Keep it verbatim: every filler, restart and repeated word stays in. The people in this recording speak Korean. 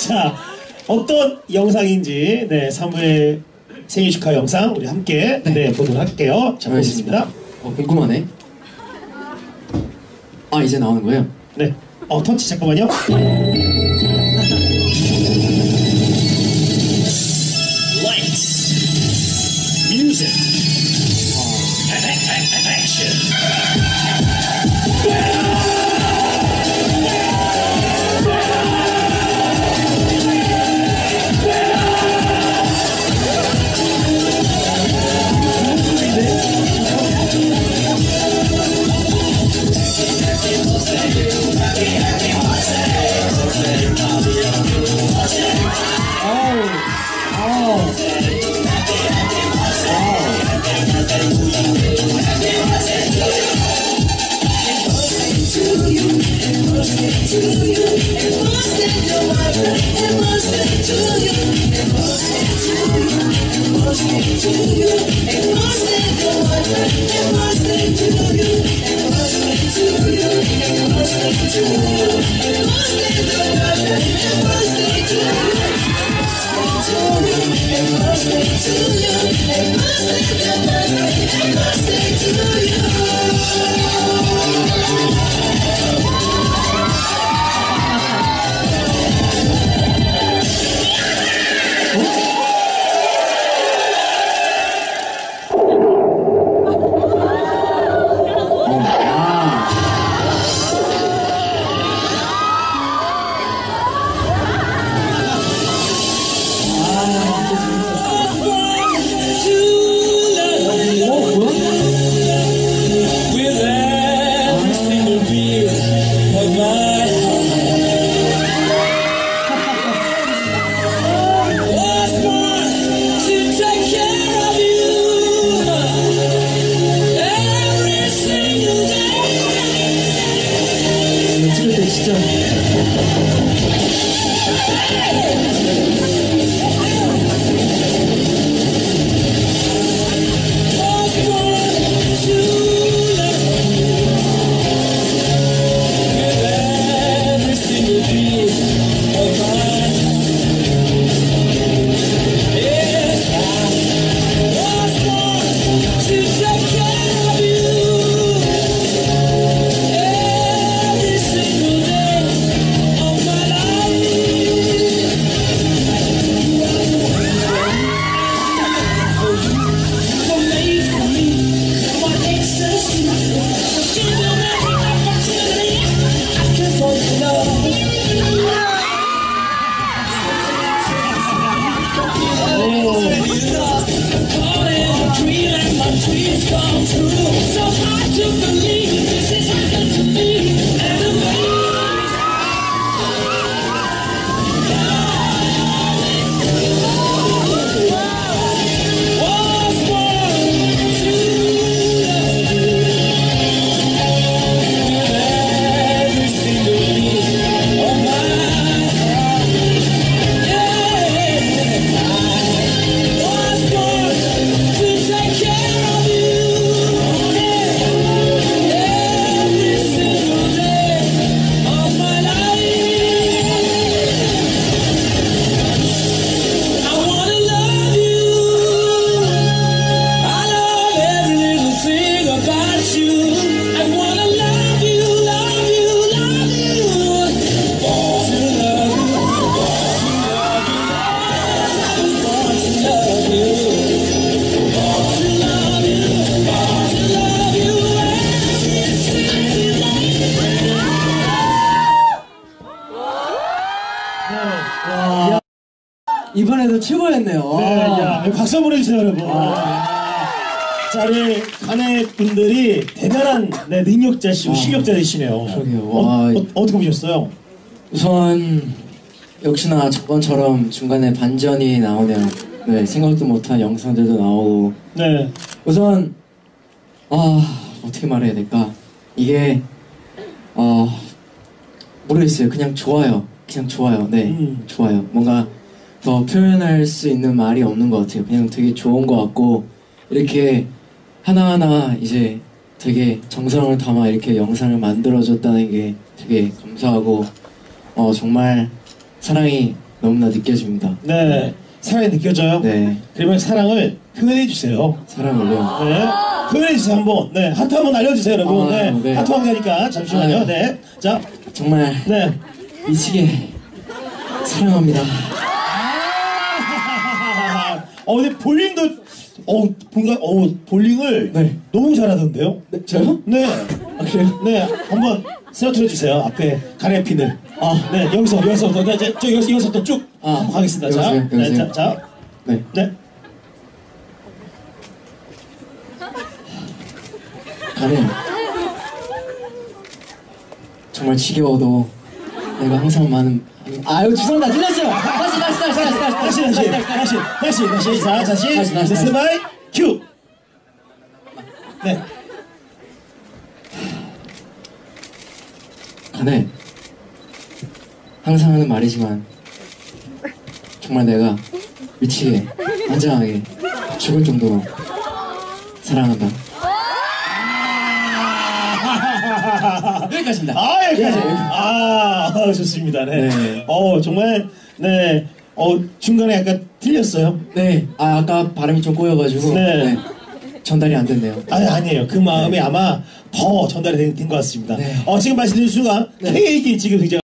자, 어떤 영상인지 네, 사무엘 생일 축하 영상 우리 함께 네, 네 보도록 할게요. 자, 보겠습니다. 어, 궁금하네. 아, 이제 나오는 거예요? 네. 어, 터치 잠깐만요. Lights, music, action. 이번에도 최고였네요. 네, 야, 박수 한번 해주세요, 여러분. 자, 우리 가네 분들이 대단한 네, 능력자시고 실력자이시네요. 그러게요. 어, 와. 어, 어떻게 보셨어요? 우선 역시나 저번처럼 중간에 반전이 나오네요. 네, 생각도 못한 영상들도 나오고. 네. 우선 아 어떻게 말해야 될까? 이게 어 모르겠어요. 그냥 좋아요. 그냥 좋아요. 네, 음. 좋아요. 뭔가 더 표현할 수 있는 말이 없는 것 같아요. 그냥 되게 좋은 것 같고, 이렇게 하나하나 이제 되게 정성을 담아 이렇게 영상을 만들어줬다는 게 되게 감사하고, 어 정말 사랑이 너무나 느껴집니다. 네, 사랑이 느껴져요? 네, 그러면 사랑을 표현해주세요. 사랑을요. 네, 표현해주세요 한번. 네, 하트 한번 알려주세요 여러분. 아, 네, 네. 하트 왕자니까 잠시만요. 아, 네, 자, 정말 네. 미치게 사랑합니다. 아, 어, 근데 볼링도, 어, 뭔가, 어, 볼링을 네. 너무 잘하던데요? 네, 저요? 네. 아, 그래요? 네, 한번 쓰러뜨려 주세요. 앞에 가래핀을. 아, 네, 여기서, 여기서부터, 네, 저, 저, 여기서, 여기서부터 쭉 아, 한번 가겠습니다. 자, 여기서요, 네, 여기서요. 자, 자, 네. 네. 가는 정말 지겨워도 내가 항상 많은 아유 죄송합니다 틀렸어요. 다시 다시 다시 다시 다시 다시, 다시, 다시, 다시, 다시, 자, 다시, 다시, 다시, 스바이 큐. 네. 가네 항상 하는 말이지만 정말 내가 미치게 완전하게 죽을 정도로 사랑한다. 여기까지입니다. 아, 여기까지. 예, 아, 아, 좋습니다. 네. 네. 어, 정말, 네. 어, 중간에 약간 틀렸어요. 네, 아 아까 발음이 좀 꼬여가지고 네. 네, 전달이 안 됐네요. 아니, 아니에요. 그 마음이 아마 더 전달이 된 것 같습니다. 네. 어, 지금 말씀드린 순간, 네. 케이크 지금 굉장히